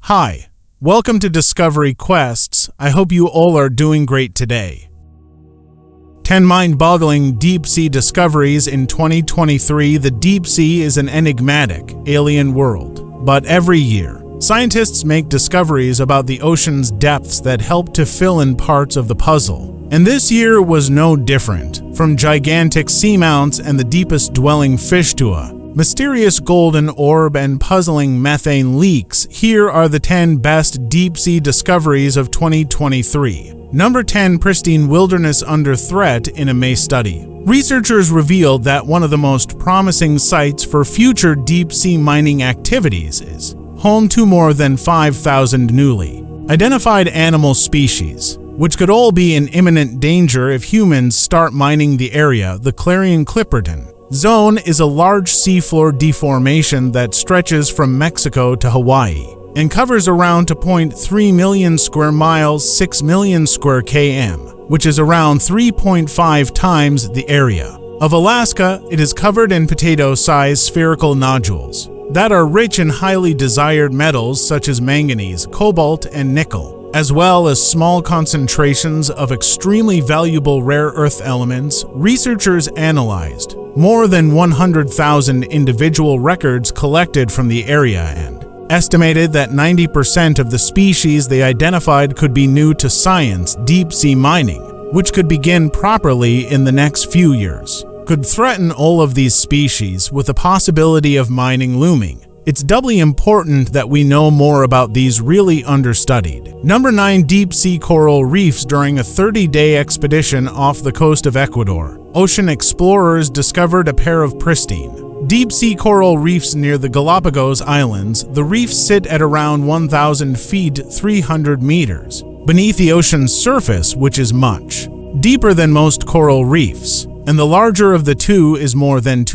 Hi, welcome to DiscoveryQuests. I hope you all are doing great today. 10 mind-boggling deep-sea discoveries in 2023. The deep sea is an enigmatic, alien world. But every year, scientists make discoveries about the ocean's depths that help to fill in parts of the puzzle. And this year was no different. From gigantic seamounts and the deepest dwelling fish to a mysterious golden orb and puzzling methane leaks, here are the 10 best deep-sea discoveries of 2023. Number 10. Pristine wilderness under threat in a May study. Researchers revealed that one of the most promising sites for future deep-sea mining activities is home to more than 5,000 newly identified animal species, which could all be in imminent danger if humans start mining the area. The Clarion-Clipperton Zone is a large seafloor deformation that stretches from Mexico to Hawaii and covers around 2.3 million square miles, 6 million square km, which is around 3.5 times the area of Alaska. It is covered in potato-sized spherical nodules that are rich in highly desired metals such as manganese, cobalt, and nickel, as well as small concentrations of extremely valuable rare earth elements. Researchers analyzed more than 100,000 individual records collected from the area and estimated that 90% of the species they identified could be new to science. Deep-sea mining, which could begin properly in the next few years, could threaten all of these species, with the possibility of mining looming. It's doubly important that we know more about these really understudied. Number 9. Deep-sea coral reefs. During a 30-day expedition off the coast of Ecuador, ocean explorers discovered a pair of pristine deep-sea coral reefs near the Galapagos Islands. The reefs sit at around 1,000 feet (300 meters) beneath the ocean's surface, which is much deeper than most coral reefs, and the larger of the two is more than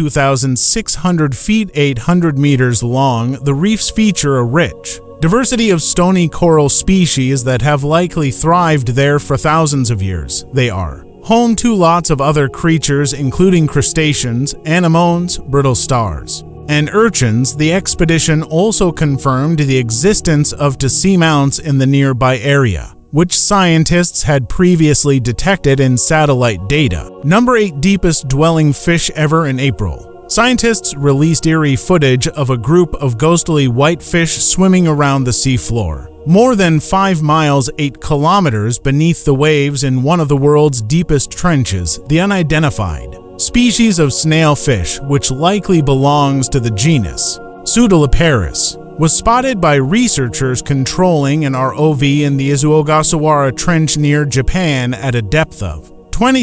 2,600 feet (800 meters) long. The reefs feature a rich diversity of stony coral species that have likely thrived there for thousands of years. They are home to lots of other creatures, including crustaceans, anemones, brittle stars, and urchins. The expedition also confirmed the existence of seamounts in the nearby area, which scientists had previously detected in satellite data. Number 8. Deepest dwelling fish ever. In April, scientists released eerie footage of a group of ghostly white fish swimming around the seafloor, more than 5 miles (8 kilometers) beneath the waves in one of the world's deepest trenches. The unidentified species of snailfish, which likely belongs to the genus Pseudoliparis, was spotted by researchers controlling an ROV in the Izuogasawara Trench near Japan at a depth of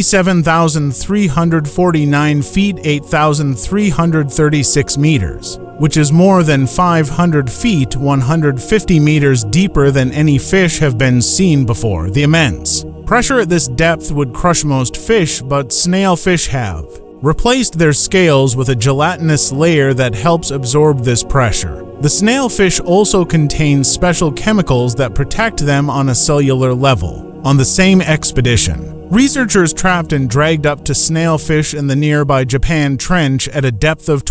27,349 feet (8,336 meters), which is more than 500 feet (150 meters) deeper than any fish have been seen before. The immense pressure at this depth would crush most fish, but snailfish have replaced their scales with a gelatinous layer that helps absorb this pressure. The snailfish also contain special chemicals that protect them on a cellular level. On the same expedition, researchers trapped and dragged up to snailfish in the nearby Japan Trench at a depth of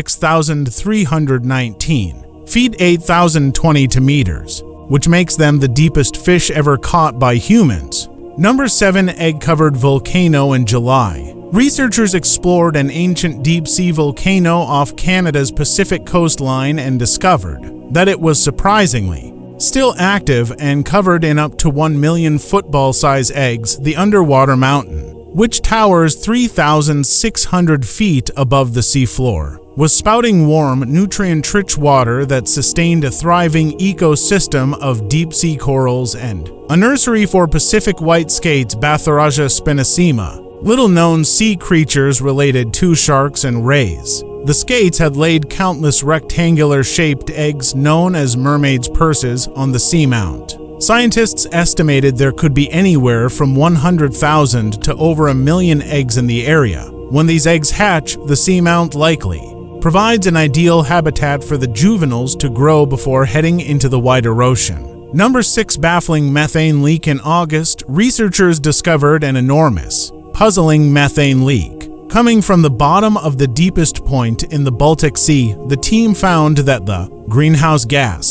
26,319 feet (8,020 meters), which makes them the deepest fish ever caught by humans. Number 7. Egg-covered volcano. In July, researchers explored an ancient deep-sea volcano off Canada's Pacific coastline and discovered that it was surprisingly still active and covered in up to 1 million football-size eggs. The underwater mountain, which towers 3,600 feet above the seafloor, was spouting warm, nutrient-rich water that sustained a thriving ecosystem of deep-sea corals and a nursery for Pacific white skates, Bathraja spinacima, little-known sea creatures related to sharks and rays. The skates had laid countless rectangular-shaped eggs known as mermaids' purses on the seamount. Scientists estimated there could be anywhere from 100,000 to over 1 million eggs in the area. When these eggs hatch, the seamount likely provides an ideal habitat for the juveniles to grow before heading into the wider ocean. Number 6. Baffling methane leak. In August, researchers discovered an enormous, puzzling methane leak coming from the bottom of the deepest point in the Baltic Sea. The team found that the greenhouse gas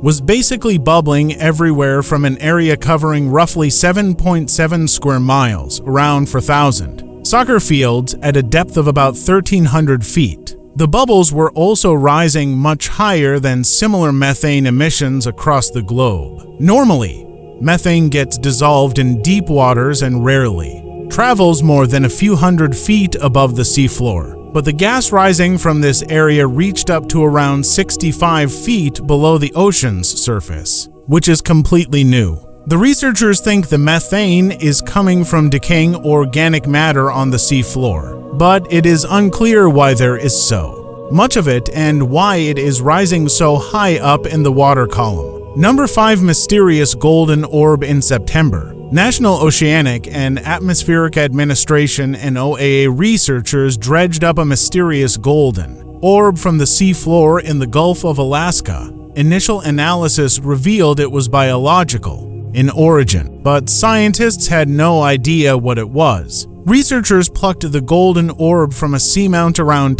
was basically bubbling everywhere from an area covering roughly 7.7 square miles, around 4,000 soccer fields at a depth of about 1,300 feet. The bubbles were also rising much higher than similar methane emissions across the globe. Normally, methane gets dissolved in deep waters and rarely travels more than a few hundred feet above the seafloor. But the gas rising from this area reached up to around 65 feet below the ocean's surface, which is completely new. The researchers think the methane is coming from decaying organic matter on the seafloor, but it is unclear why there is so much of it and why it is rising so high up in the water column. Number 5. Mysterious golden orb in September. National Oceanic and Atmospheric Administration and NOAA researchers dredged up a mysterious golden orb from the seafloor in the Gulf of Alaska. Initial analysis revealed it was biological in origin, but scientists had no idea what it was. Researchers plucked the golden orb from a seamount around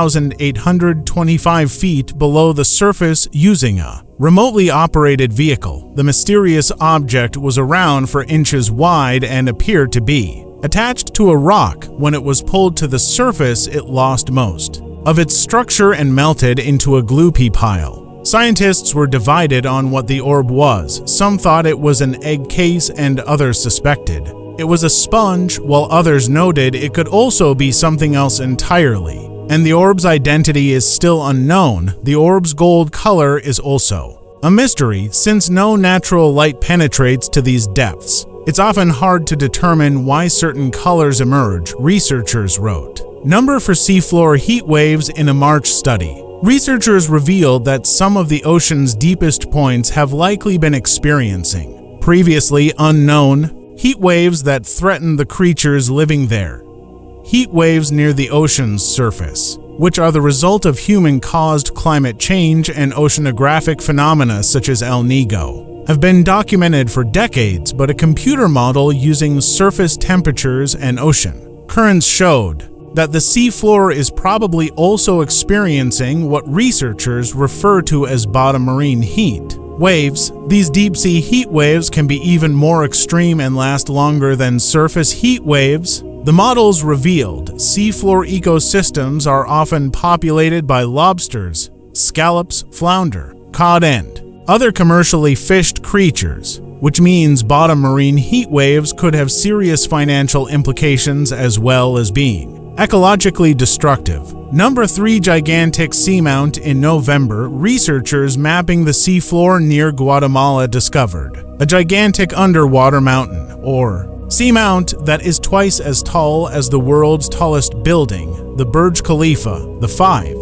10,825 feet below the surface using a remotely operated vehicle. The mysterious object was around 4 inches wide and appeared to be attached to a rock. When it was pulled to the surface, it lost most of its structure and melted into a gloopy pile. Scientists were divided on what the orb was. Some thought it was an egg case and others suspected it was a sponge, while others noted it could also be something else entirely. And the orb's identity is still unknown. The orb's gold color is also a mystery, since no natural light penetrates to these depths. It's often hard to determine why certain colors emerge, researchers wrote. Number for seafloor heat waves in a March study. Researchers revealed that some of the ocean's deepest points have likely been experiencing previously unknown heat waves that threaten the creatures living there. Heat waves near the ocean's surface, which are the result of human-caused climate change and oceanographic phenomena such as El Niño, have been documented for decades, but a computer model using surface temperatures and ocean currents showed that the seafloor is probably also experiencing what researchers refer to as bottom marine heat waves. These deep-sea heat waves can be even more extreme and last longer than surface heat waves. The models revealed seafloor ecosystems are often populated by lobsters, scallops, flounder, cod, and other commercially fished creatures, which means bottom marine heat waves could have serious financial implications as well as being ecologically destructive. Number 3. Gigantic seamount in November. Researchers mapping the seafloor near Guatemala discovered a gigantic underwater mountain, or seamount, that is twice as tall as the world's tallest building, the Burj Khalifa. The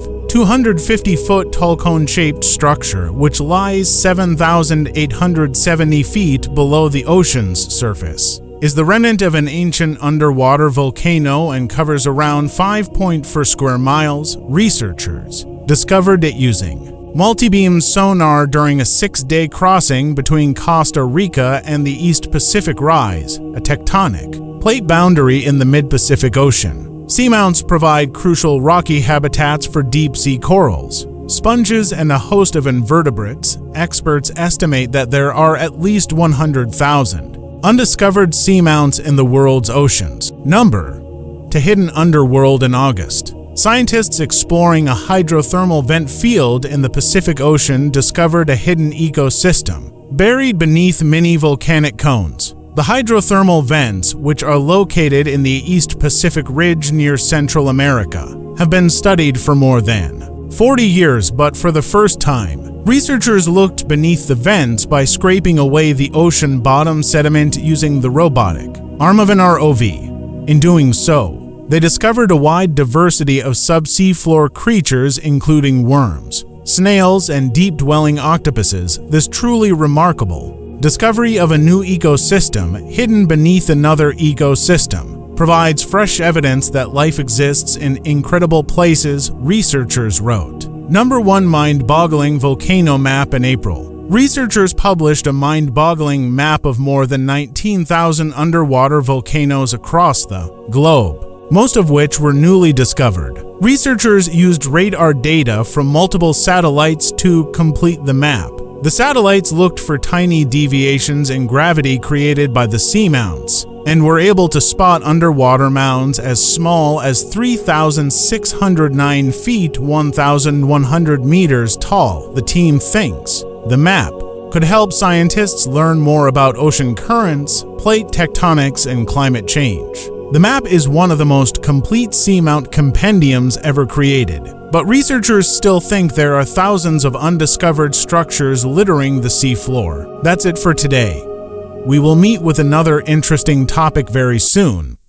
250-foot tall cone-shaped structure, which lies 7,870 feet below the ocean's surface, is the remnant of an ancient underwater volcano and covers around 5.4 square miles. Researchers discovered it using multi-beam sonar during a 6-day crossing between Costa Rica and the East Pacific Rise, a tectonic plate boundary in the mid-Pacific Ocean. Seamounts provide crucial rocky habitats for deep-sea corals, sponges, and a host of invertebrates. Experts estimate that there are at least 100,000 undiscovered seamounts in the world's oceans. Number to hidden underworld in August. Scientists exploring a hydrothermal vent field in the Pacific Ocean discovered a hidden ecosystem buried beneath many volcanic cones. The hydrothermal vents, which are located in the East Pacific Ridge near Central America, have been studied for more than 40 years, but for the first time, researchers looked beneath the vents by scraping away the ocean bottom sediment using the robotic arm of an ROV. In doing so, they discovered a wide diversity of subsea floor creatures, including worms, snails, and deep-dwelling octopuses. This truly remarkable discovery of a new ecosystem hidden beneath another ecosystem provides fresh evidence that life exists in incredible places, researchers wrote. Number 1. Mind-boggling volcano map in April. Researchers published a mind-boggling map of more than 19,000 underwater volcanoes across the globe, most of which were newly discovered. Researchers used radar data from multiple satellites to complete the map. The satellites looked for tiny deviations in gravity created by the seamounts, and were able to spot underwater mounds as small as 3,609 feet 1,100 meters tall, the team thinks. The map could help scientists learn more about ocean currents, plate tectonics, and climate change. The map is one of the most complete seamount compendiums ever created, but researchers still think there are thousands of undiscovered structures littering the seafloor. That's it for today. We will meet with another interesting topic very soon.